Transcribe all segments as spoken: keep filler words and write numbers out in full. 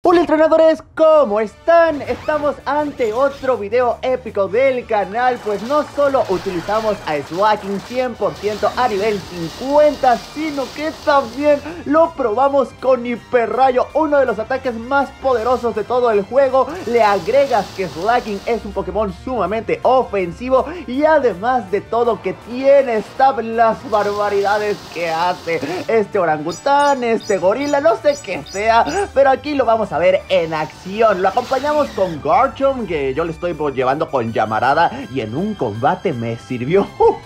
Hola entrenadores, ¿cómo están? Estamos ante otro video épico del canal. Pues no solo utilizamos a Slaking cien por ciento a nivel cincuenta, sino que también lo probamos con Hiperrayo, uno de los ataques más poderosos de todo el juego. Le agregas que Slaking es un Pokémon sumamente ofensivo y además de todo que tiene stab, las barbaridades que hace este orangután, este gorila, no sé qué sea, pero aquí lo vamos a ver en acción. Lo acompañamos con Garchomp, que yo le estoy llevando con llamarada y en un combate me sirvió.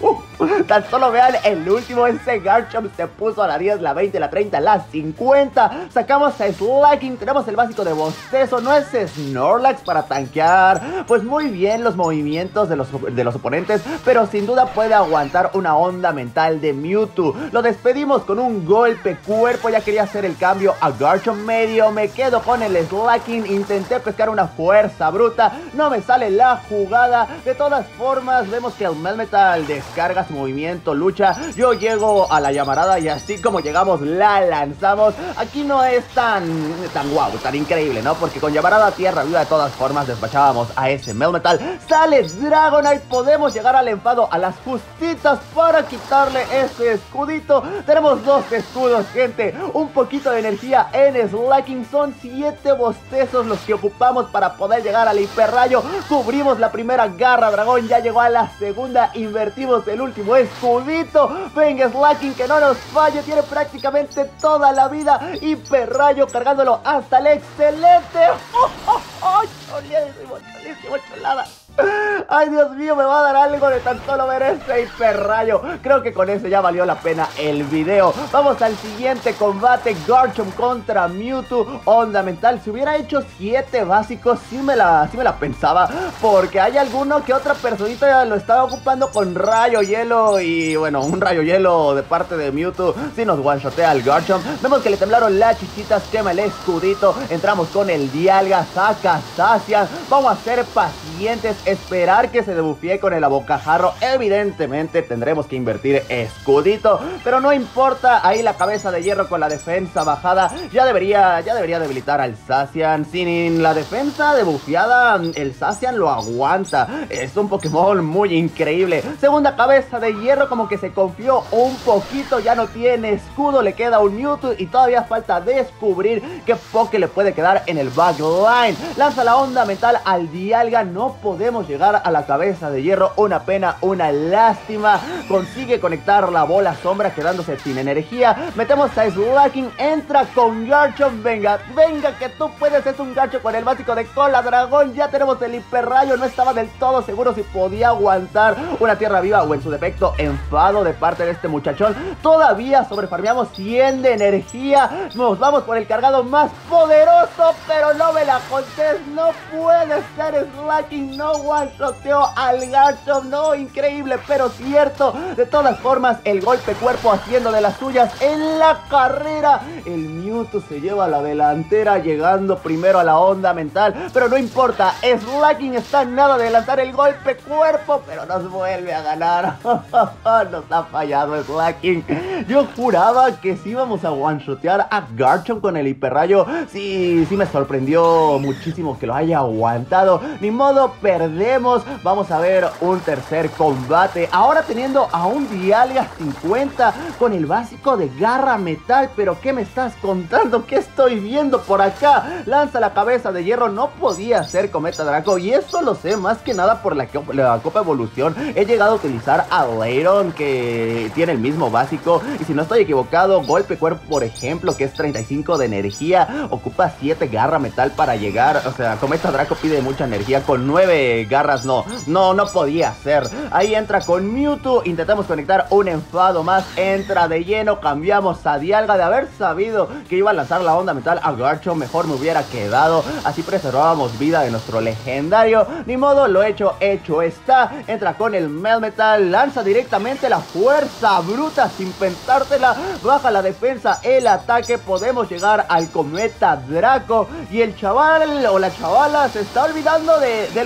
Tan solo vean el último, ese Garchomp se puso a la diez, la veinte, la treinta, la cincuenta. Sacamos a Slaking, tenemos el básico de bostezo, no es Snorlax para tanquear pues muy bien los movimientos de los, de los oponentes, pero sin duda puede aguantar una onda mental de Mewtwo. Lo despedimos con un golpe cuerpo, ya quería hacer el cambio a Garchomp medio, me quedo con el Slaking, intenté pescar una fuerza bruta, no me sale la jugada. De todas formas vemos que el Melmetal descarga su movimiento, lucha, yo llego a la llamarada y así como llegamos la lanzamos. Aquí no es tan tan guau, tan increíble, ¿no? Porque con llamarada a tierra viva de todas formas despachábamos a ese Melmetal. Sale Dragonite, podemos llegar al enfado a las justitas para quitarle ese escudito. Tenemos dos escudos, gente, un poquito de energía en Slaking, son siete bostezos los que ocupamos para poder llegar al Hiperrayo. Cubrimos la primera garra dragón, ya llegó a la segunda, invertimos el último escudito. Venga Slaking, que no nos falle, tiene prácticamente toda la vida. Hiperrayo cargándolo hasta el excelente. ¡Oh, oh, oh! Chulísimo, chulísimo, chulada. Ay, Dios mío, me va a dar algo de tan solo ver este Hiperrayo. Creo que con eso ya valió la pena el video. Vamos al siguiente combate, Garchomp contra Mewtwo. Onda mental, si hubiera hecho siete básicos, sí me la, sí me la pensaba, porque hay alguno que otra personita ya lo estaba ocupando con rayo hielo. Y bueno, un rayo hielo de parte de Mewtwo sí nos one-shotea al Garchomp. Vemos que le temblaron las chichitas, quema el escudito. Entramos con el Dialga, saca Zacian. Vamos a ser pacientes, esperar que se debufie con el abocajarro. Evidentemente tendremos que invertir escudito, pero no importa. Ahí la cabeza de hierro con la defensa bajada ya debería, ya debería debilitar al Zacian. Sin la defensa debufiada, el Zacian lo aguanta. Es un Pokémon muy increíble. Segunda cabeza de hierro, como que se confió un poquito, ya no tiene escudo, le queda un Mewtwo y todavía falta descubrir qué Poké le puede quedar en el backline. Lanza la onda mental al Dialga, no podemos llegar a la cabeza de hierro, una pena, una lástima. Consigue conectar la bola sombra quedándose sin energía. Metemos a Slaking, entra con Garchomp. Venga, venga que tú puedes, es un Garchomp con el básico de cola dragón. Ya tenemos el Hiperrayo, no estaba del todo seguro si podía aguantar una tierra viva o en su defecto enfado de parte de este muchachón. Todavía sobrefarmeamos cien de energía, nos vamos por el cargado más poderoso, pero no me la contés, no puede ser. Slaking no one-shoteó al Garchomp, no, increíble pero cierto. De todas formas, el golpe cuerpo haciendo de las suyas en la carrera. El Mewtwo se lleva a la delantera, llegando primero a la onda mental, pero no importa, Slaking está a nada de lanzar el golpe cuerpo, pero nos vuelve a ganar. Nos ha fallado Slaking. Yo juraba que sí íbamos a one-shotear a Garchomp con el Hiperrayo. Sí, sí me sorprendió muchísimo que lo haya aguantado. Ni modo, perdemos. Vamos a ver un tercer combate, ahora teniendo a un Dialga cincuenta con el básico de garra metal. Pero ¿qué me estás contando? ¿Qué estoy viendo por acá? Lanza la cabeza de hierro, no podía ser Cometa Draco, y esto lo sé más que nada por la, la Copa Evolución. He llegado a utilizar a Lairon, que tiene el mismo básico, y si no estoy equivocado, golpe cuerpo, por ejemplo, que es treinta y cinco de energía, ocupa siete garra metal para llegar. O sea, Cometa Draco pide mucha energía, con nueve garras no, no, no podía ser. Ahí entra con Mewtwo, intentamos conectar un enfado más, entra de lleno, cambiamos a Dialga. De haber sabido que iba a lanzar la onda mental a Garchomp, mejor me hubiera quedado, así preservábamos vida de nuestro legendario. Ni modo, lo hecho, hecho está. Entra con el Melmetal, lanza directamente la fuerza bruta sin pensártela, baja la defensa, el ataque, podemos llegar al Cometa Draco, y el chaval o la chavala se está olvidando de, de los escudos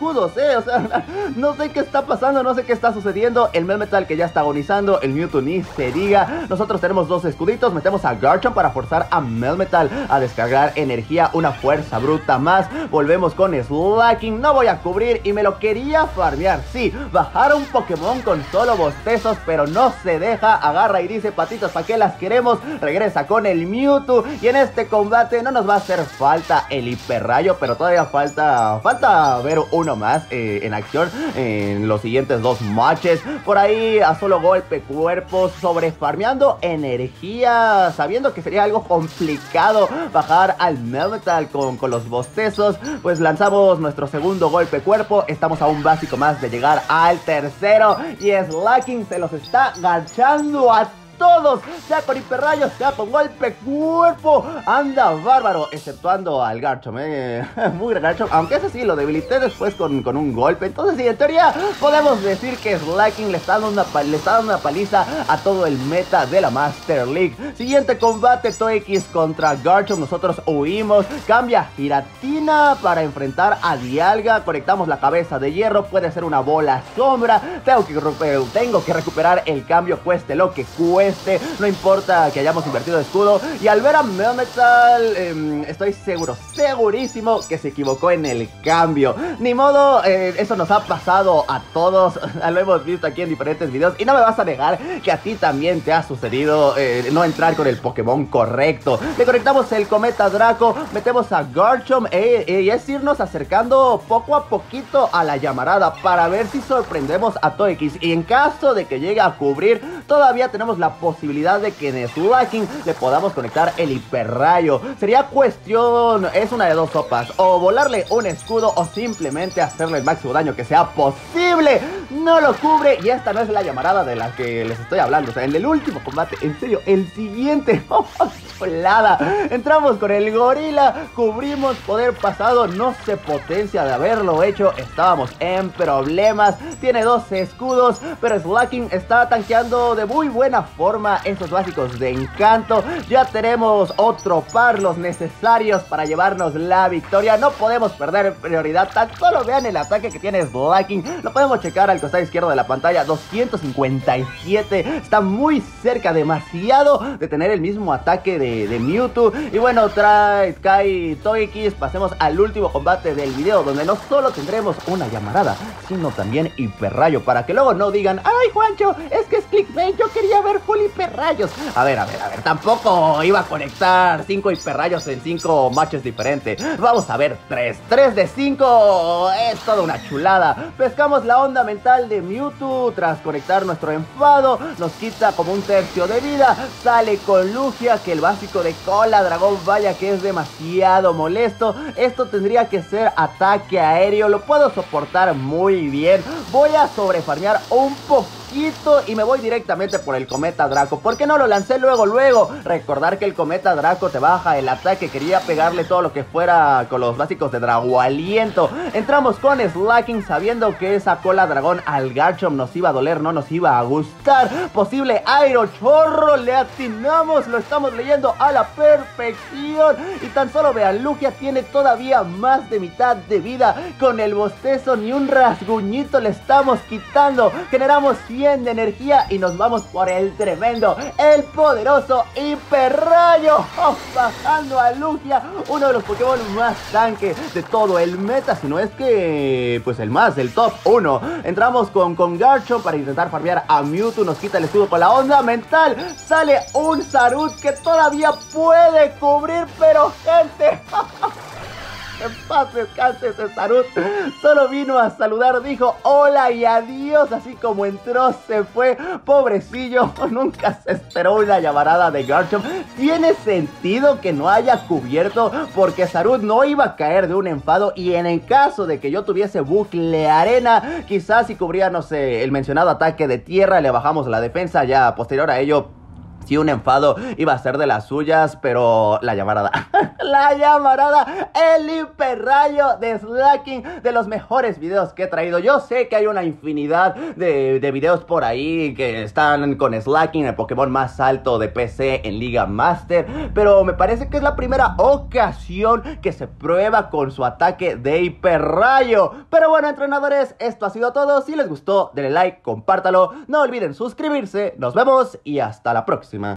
escudos, eh, o sea, no sé qué está pasando, no sé qué está sucediendo. El Melmetal que ya está agonizando, el Mewtwo ni se diga. Nosotros tenemos dos escuditos, metemos a Garchomp para forzar a Melmetal a descargar energía, una fuerza bruta más. Volvemos con Slaking, no voy a cubrir y me lo quería farmear. Sí, bajar un Pokémon con solo bostezos, pero no se deja, agarra y dice: patitas, ¿para qué las queremos? Regresa con el Mewtwo y en este combate no nos va a hacer falta el hiperrayo, pero todavía falta, falta ver uno más eh, en acción en los siguientes dos matches. Por ahí a solo golpe cuerpo, sobre farmeando energía, sabiendo que sería algo complicado bajar al Melmetal con, con los bostezos, pues lanzamos nuestro segundo golpe cuerpo. Estamos a un básico más de llegar al tercero y Slaking se los está garchando a todos, ya con hiperrayos, ya con golpe cuerpo. Anda bárbaro, exceptuando al Garchomp, eh. Muy Garchomp, aunque ese sí lo debilité después con, con un golpe. Entonces sí, en teoría podemos decir que Slaking le está dando una, le está dando una paliza a todo el meta de la Master League. Siguiente combate, Togekiss contra Garchomp. Nosotros huimos, cambia Giratina para enfrentar a Dialga. Conectamos la cabeza de hierro, puede ser una bola sombra. Tengo que, tengo que recuperar el cambio, cueste lo que cueste. Este, no importa que hayamos invertido escudo. Y al ver a Melmetal, eh, estoy seguro, segurísimo que se equivocó en el cambio. Ni modo, eh, eso nos ha pasado a todos. Lo hemos visto aquí en diferentes videos. Y no me vas a negar que a ti también te ha sucedido eh, no entrar con el Pokémon correcto. Le conectamos el Cometa Draco, metemos a Garchomp eh, eh, y es irnos acercando poco a poquito a la llamarada para ver si sorprendemos a Togekiss. Y en caso de que llegue a cubrir, todavía tenemos la posibilidad de que en Slaking le podamos conectar el hiperrayo. Sería cuestión, es una de dos sopas: o volarle un escudo o simplemente hacerle el máximo daño que sea posible. No lo cubre y esta no es la llamarada de la que les estoy hablando. O sea, en el último combate, en serio, el siguiente, ¡oh, chulada! Entramos con el gorila, cubrimos poder pasado, no se potencia de haberlo hecho. Estábamos en problemas, tiene dos escudos, pero Slaking está tanqueando de muy buena forma esos básicos de encanto. Ya tenemos otro par, los necesarios para llevarnos la victoria. No podemos perder prioridad. Tan solo vean el ataque que tiene Slaking. Lo podemos checar al costado izquierdo de la pantalla, doscientos cincuenta y siete. Está muy cerca, demasiado, de tener el mismo ataque de, de Mewtwo. Y bueno, trae Kai Togekiss. Pasemos al último combate del video, donde no solo tendremos una llamarada, sino también hiperrayo, para que luego no digan: ay, Juancho, es que es clickbait, yo quería ver full hiperrayos. A ver, a ver, a ver, tampoco iba a conectar cinco hiperrayos en cinco matches diferentes. Vamos a ver, tres, tres de cinco, es toda una chulada. Pescamos la onda mental de Mewtwo tras conectar nuestro enfado, nos quita como un tercio de vida, sale con Lugia, que el básico de cola dragón, vaya que es demasiado molesto. Esto tendría que ser ataque aéreo, lo puedo soportar muy bien. Voy a sobrefarmear un poquito y me voy directamente por el Cometa Draco. ¿Por qué no lo lancé luego, luego? Recordar que el Cometa Draco te baja el ataque. Quería pegarle todo lo que fuera con los básicos de Drago Aliento. Entramos con Slaking sabiendo que esa cola dragón al Garchomp nos iba a doler, no nos iba a gustar. Posible Aerochorro, le atinamos, lo estamos leyendo a la perfección. Y tan solo vean, Lugia tiene todavía más de mitad de vida. Con el bostezo ni un rasguñito le estamos quitando. Generamos cien de energía y nos vamos por el tremendo, el poderoso hiperrayo. Oh, bajando a Lugia, uno de los Pokémon más tanque de todo el meta, si no es que pues el más, el top uno. Entramos con, con Garchomp para intentar farmear a Mewtwo, nos quita el escudo con la onda mental, sale un Sarut que todavía puede cubrir, pero gente, en paz descanse ese Sarut. Solo vino a saludar, dijo hola y adiós, así como entró se fue. Pobrecillo, nunca se esperó una llamarada de Garchomp. Tiene sentido que no haya cubierto, porque Sarut no iba a caer de un enfado. Y en el caso de que yo tuviese bucle arena, quizás si cubría, no sé, el mencionado ataque de tierra, le bajamos la defensa. Ya posterior a ello, sí, un enfado iba a ser de las suyas, pero la llamarada, la llamarada, el hiperrayo de Slaking, de los mejores videos que he traído. Yo sé que hay una infinidad de, de videos por ahí que están con Slaking, el Pokémon más alto de P C en Liga Master, pero me parece que es la primera ocasión que se prueba con su ataque de hiperrayo. Pero bueno, entrenadores, esto ha sido todo. Si les gustó, denle like, compártalo, no olviden suscribirse. Nos vemos y hasta la próxima.